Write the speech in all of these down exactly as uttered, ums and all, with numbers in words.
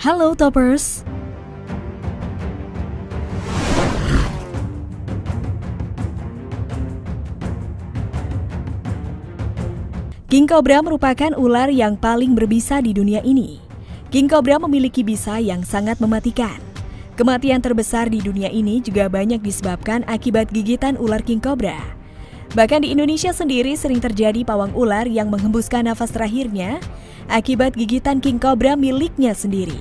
Halo Toppers! King Cobra merupakan ular yang paling berbisa di dunia ini. King Cobra memiliki bisa yang sangat mematikan. Kematian terbesar di dunia ini juga banyak disebabkan akibat gigitan ular King Cobra. Bahkan di Indonesia sendiri sering terjadi pawang ular yang menghembuskan nafas terakhirnya akibat gigitan King Cobra miliknya sendiri.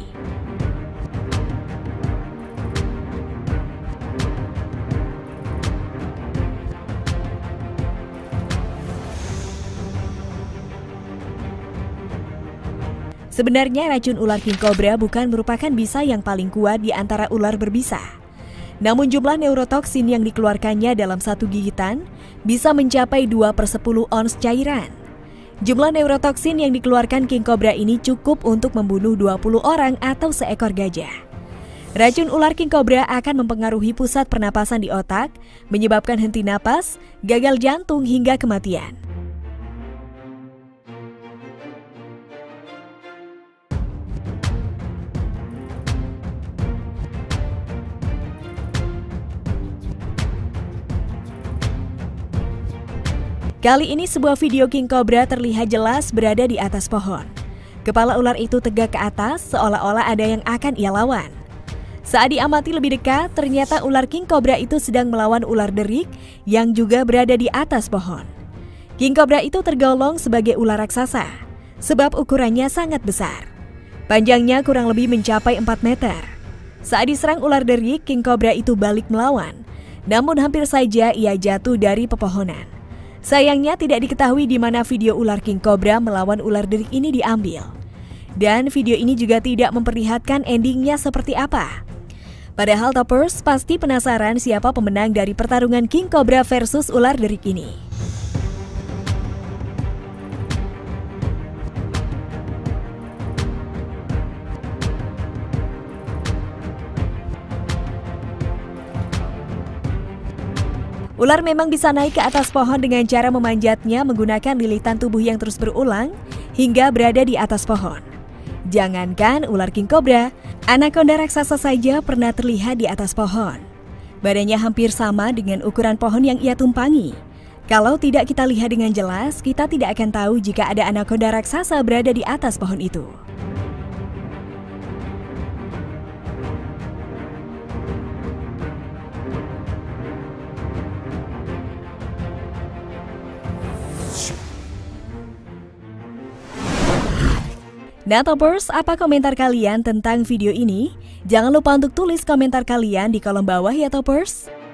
Sebenarnya racun ular King Cobra bukan merupakan bisa yang paling kuat di antara ular berbisa. Namun jumlah neurotoksin yang dikeluarkannya dalam satu gigitan bisa mencapai dua per sepuluh ons cairan. Jumlah neurotoksin yang dikeluarkan King Cobra ini cukup untuk membunuh dua puluh orang atau seekor gajah. Racun ular King Cobra akan mempengaruhi pusat pernapasan di otak, menyebabkan henti napas, gagal jantung hingga kematian. Kali ini sebuah video King Cobra terlihat jelas berada di atas pohon. Kepala ular itu tegak ke atas seolah-olah ada yang akan ia lawan. Saat diamati lebih dekat, ternyata ular King Cobra itu sedang melawan ular derik yang juga berada di atas pohon. King Cobra itu tergolong sebagai ular raksasa sebab ukurannya sangat besar. Panjangnya kurang lebih mencapai empat meter. Saat diserang ular derik, King Cobra itu balik melawan. Namun hampir saja ia jatuh dari pepohonan. Sayangnya tidak diketahui di mana video ular King Cobra melawan ular derik ini diambil. Dan video ini juga tidak memperlihatkan endingnya seperti apa. Padahal Toppers pasti penasaran siapa pemenang dari pertarungan King Cobra versus ular derik ini. Ular memang bisa naik ke atas pohon dengan cara memanjatnya menggunakan lilitan tubuh yang terus berulang hingga berada di atas pohon. Jangankan ular King Cobra, anaconda raksasa saja pernah terlihat di atas pohon. Badannya hampir sama dengan ukuran pohon yang ia tumpangi. Kalau tidak kita lihat dengan jelas, kita tidak akan tahu jika ada anaconda raksasa berada di atas pohon itu. Nah Toppers, apa komentar kalian tentang video ini? Jangan lupa untuk tulis komentar kalian di kolom bawah ya Toppers.